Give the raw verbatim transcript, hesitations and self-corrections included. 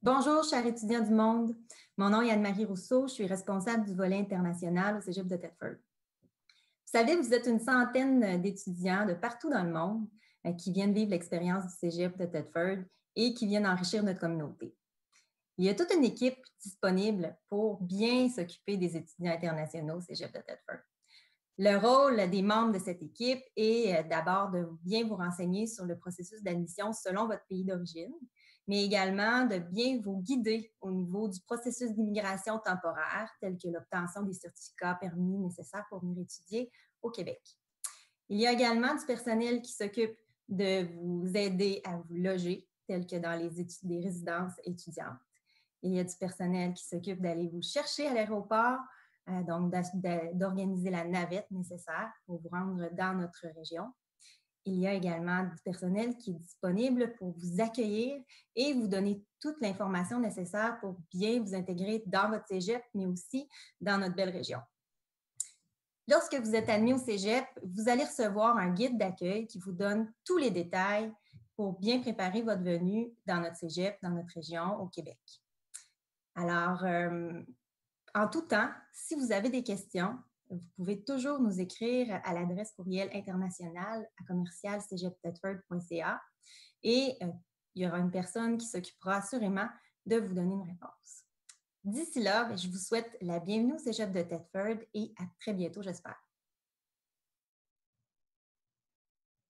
Bonjour, chers étudiants du monde. Mon nom est Anne-Marie Rousseau. Je suis responsable du volet international au Cégep de Thetford. Vous savez, vous êtes une centaine d'étudiants de partout dans le monde euh, qui viennent vivre l'expérience du Cégep de Thetford et qui viennent enrichir notre communauté. Il y a toute une équipe disponible pour bien s'occuper des étudiants internationaux au Cégep de Thetford. Le rôle des membres de cette équipe est euh, d'abord de bien vous renseigner sur le processus d'admission selon votre pays d'origine, mais également de bien vous guider au niveau du processus d'immigration temporaire, tel que l'obtention des certificats permis nécessaires pour venir étudier au Québec. Il y a également du personnel qui s'occupe de vous aider à vous loger, tel que dans les, études, les résidences étudiantes. Il y a du personnel qui s'occupe d'aller vous chercher à l'aéroport, euh, donc d'organiser la navette nécessaire pour vous rendre dans notre région. Il y a également du personnel qui est disponible pour vous accueillir et vous donner toute l'information nécessaire pour bien vous intégrer dans votre cégep, mais aussi dans notre belle région. Lorsque vous êtes admis au cégep, vous allez recevoir un guide d'accueil qui vous donne tous les détails pour bien préparer votre venue dans notre cégep, dans notre région, au Québec. Alors, euh, en tout temps, si vous avez des questions, vous pouvez toujours nous écrire à l'adresse courriel internationale à commercial cégep thetford point c a et euh, il y aura une personne qui s'occupera assurément de vous donner une réponse. D'ici là, je vous souhaite la bienvenue au Cégep de Thetford et à très bientôt, j'espère.